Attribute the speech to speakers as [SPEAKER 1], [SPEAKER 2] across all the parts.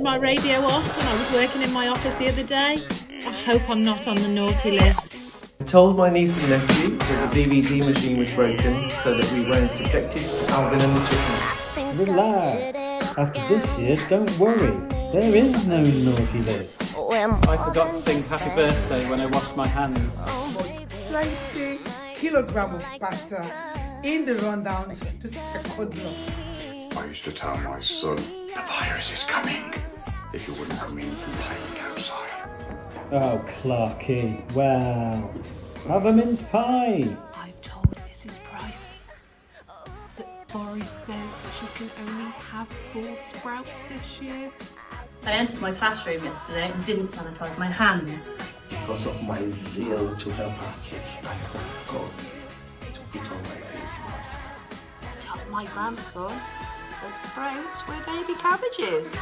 [SPEAKER 1] my radio off when I was working in my office the other day. I hope I'm not on the naughty list.
[SPEAKER 2] I told my niece and nephew that the DVD machine was broken so that we weren't subjected to Alvin and the Chipmunks.
[SPEAKER 3] Relax. After this year, don't worry. There is no naughty list.
[SPEAKER 4] I forgot to sing happy birthday when I washed my hands.
[SPEAKER 5] 20 kilogram of pasta in the rundown to second lot.
[SPEAKER 6] I used to tell my son, the virus is coming if you wouldn't come in from playing outside.
[SPEAKER 3] Oh, Clarky. Well, have a mince pie.
[SPEAKER 7] I've told Mrs. Price that Boris says she can only have 4 sprouts this year.
[SPEAKER 8] I entered my classroom yesterday and didn't sanitise my hands.
[SPEAKER 9] Because of my zeal to help our kids, I forgot to put on my face mask.
[SPEAKER 7] Tell my grandson that sprouts were baby cabbages.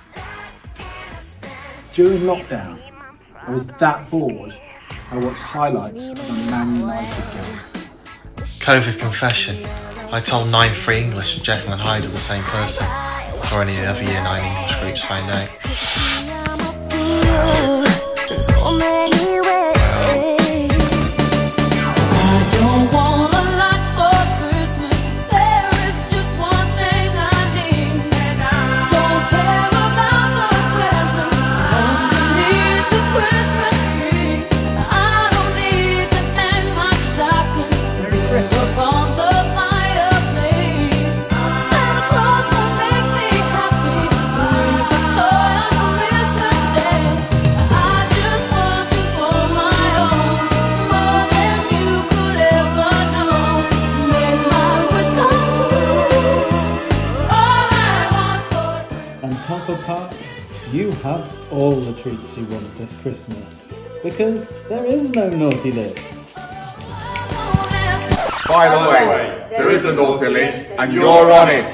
[SPEAKER 10] During lockdown, I was that bored, I watched highlights of a Man United game.
[SPEAKER 11] COVID confession. I told 9 free English that Jekyll and Hyde are the same person before any of the other Year 9 English groups found out.
[SPEAKER 3] Park, you have all the treats you want this Christmas, because there is no naughty list.
[SPEAKER 6] By the way, there is a naughty list and you're on it.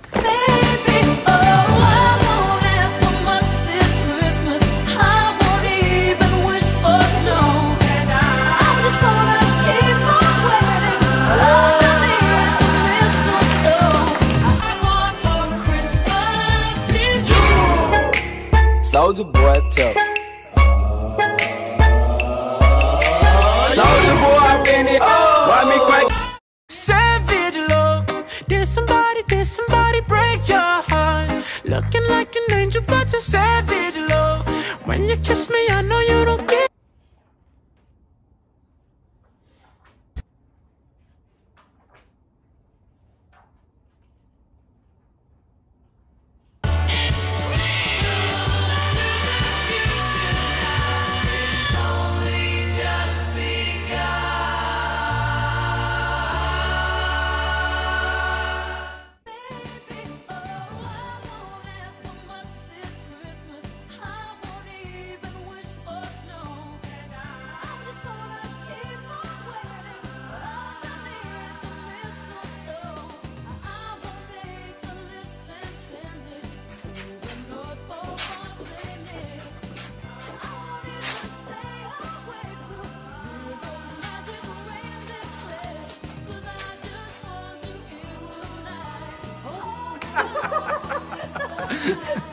[SPEAKER 12] Soulja Boy, tell Soulja Boy, I've been it. Why me quite savage love? Did somebody break your heart? Looking like an angel, but you're savage love. When you kiss me, I know you don't get.
[SPEAKER 4] Ha ha ha!